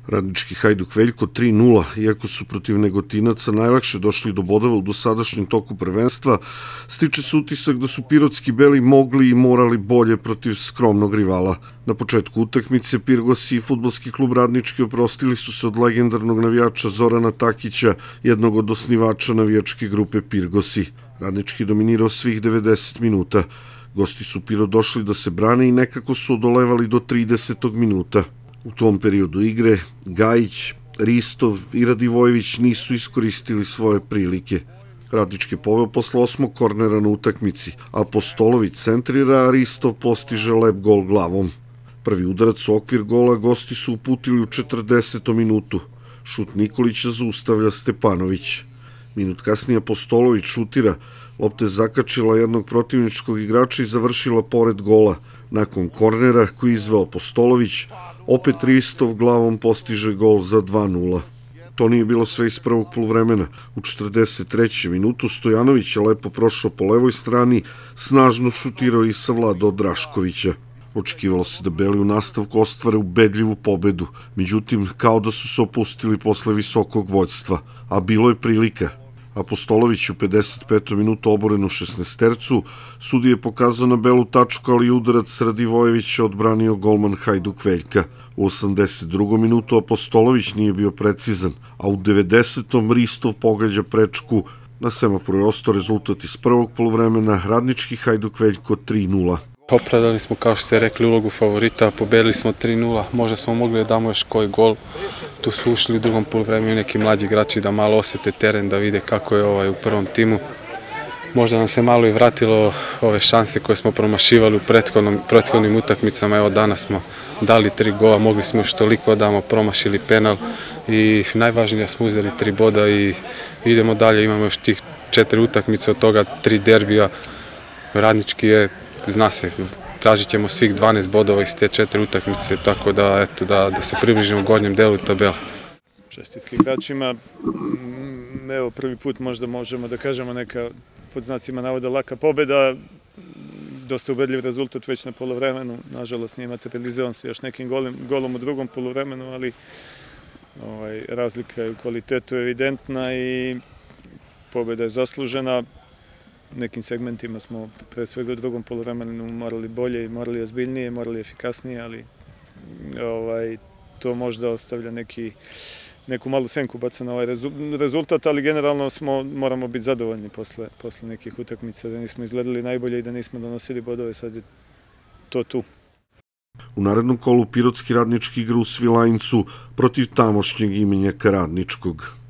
Radnički Hajduk Veljko 3:0, iako su protiv Negotinaca najlakše došli do bodova u dosadašnjem toku prvenstva, stiče se utisak da su pirotski beli mogli i morali bolje protiv skromnog rivala. Na početku utakmice Pirgosi i fudbalski klub Radnički oprostili su se od legendarnog navijača Zorana Takića, jednog od osnivača navijačke grupe Pirgosi. Radnički dominirao svih 90 minuta. Gosti su Piro došli da se brane i nekako su odolevali do 30. minuta. U tom periodu igre Gajić, Ristov i Radivojević nisu iskoristili svoje prilike. Radnički je poveo posle 8. kornera na utakmici, Apostolović centrira, a Ristov postiže lep gol glavom. Prvi udarac u okvir gola gosti su uputili u 40. minutu. Šut Nikolića zaustavlja Stepanović. Minut kasnije Apostolović šutira, lopta je zakačila jednog protivničkog igrača i završila pored gola. Nakon kornera koji je izveo Apostolović, opet Ristov glavom postiže gol za 2:0. To nije bilo sve iz prvog poluvremena. U 43. minutu Stojanović je lepo prošao po levoj strani, snažno šutirao i savladao Draškovića. Očekivalo se da beli u nastavku ostvare ubedljivu pobedu, međutim kao da su se opustili posle visokog vođstva, a bilo je prilika. Apostolović u 55. minutu oboren u 16-tercu, sudija je pokazao na belu tačku, ali udarac Radivojevića odbranio golman Hajduk Veljka. U 82. minutu Apostolović nije bio precizan, a u 90. Ristov pogađa prečku. Na semaforu je ostao rezultat iz prvog poluvremena, Radnički Hajduk Veljko 3:0. Opravdali smo, kao što ste rekli, ulogu favorita, pobedili smo 3:0, možda smo mogli da damo još koji gol. Tu su ušli u drugom poluvremenu neki mlađi igrači da malo osete teren, da vide kako je u prvom timu. Možda nam se malo i vratilo ove šanse koje smo promašivali u prethodnim utakmicama. Evo danas smo dali 3 gola, mogli smo još toliko damo, promašili penal i najvažnije smo uzeli 3 boda i idemo dalje. Imamo još tih 4 utakmice, od toga 3 derbija. Radnički je, zna se, tražit ćemo svih 12 bodova iz te 4 utakmice, tako da, eto, da se približimo gornjem delu tabela. Čestitke igračima, evo prvi put možda možemo da kažemo neka pod znacima navoda laka pobeda, dosta ubedljiv rezultat već na poluvremenu, nažalost nije materializovan se još nekim golom u drugom poluvremenu, ali razlika u kvalitetu je evidentna i pobeda je zaslužena. Nekim segmentima smo pre svega u drugom poluvremenu morali bolje i morali ozbiljnije, morali efikasnije, ali to možda ostavlja neku malu senku baca na ovaj rezultat, ali generalno moramo biti zadovoljni posle nekih utakmica, da nismo izgledali najbolje i da nismo donosili bodove, sad je to tu. U narednom kolu pirotski Radnički igra u Svilajncu protiv tamošnjeg imenjaka Radničkog.